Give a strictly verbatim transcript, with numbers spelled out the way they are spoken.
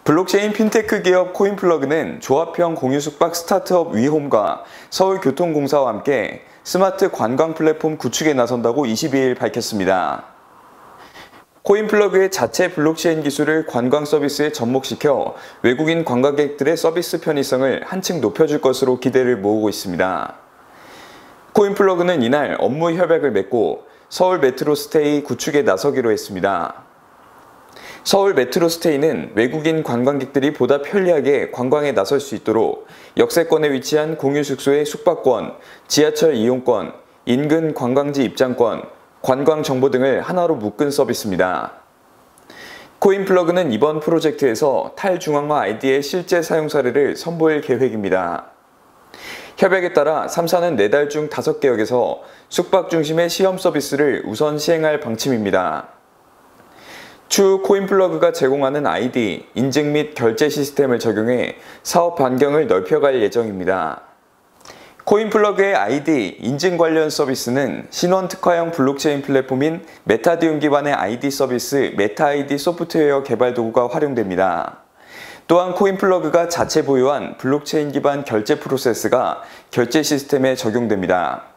블록체인 핀테크 기업 코인플러그는 조합형 공유 숙박 스타트업 위홈과 서울교통공사와 함께 스마트 관광 플랫폼 구축에 나선다고 이십이일 밝혔습니다. 코인플러그의 자체 블록체인 기술을 관광 서비스에 접목시켜 외국인 관광객들의 서비스 편의성을 한층 높여줄 것으로 기대를 모으고 있습니다. 코인플러그는 이날 업무 협약을 맺고 서울 메트로스테이 구축에 나서기로 했습니다. 서울 메트로스테이는 외국인 관광객들이 보다 편리하게 관광에 나설 수 있도록 역세권에 위치한 공유 숙소의 숙박권, 지하철 이용권, 인근 관광지 입장권, 관광 정보 등을 하나로 묶은 서비스입니다. 코인플러그는 이번 프로젝트에서 탈중앙화 아이디의 실제 사용 사례를 선보일 계획입니다. 협약에 따라 삼 사는 네 달 중 다섯 개역에서 숙박 중심의 시험 서비스를 우선 시행할 방침입니다. 추후 코인플러그가 제공하는 아이디, 인증 및 결제 시스템을 적용해 사업 반경을 넓혀갈 예정입니다. 코인플러그의 아이디, 인증 관련 서비스는 신원 특화형 블록체인 플랫폼인 메타디움 기반의 아이디 서비스 메타아이디 소프트웨어 개발 도구가 활용됩니다. 또한 코인플러그가 자체 보유한 블록체인 기반 결제 프로세스가 결제 시스템에 적용됩니다.